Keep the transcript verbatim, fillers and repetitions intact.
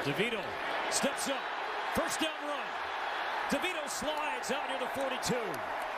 DeVito steps up. First down run. DeVito slides out near the forty-two.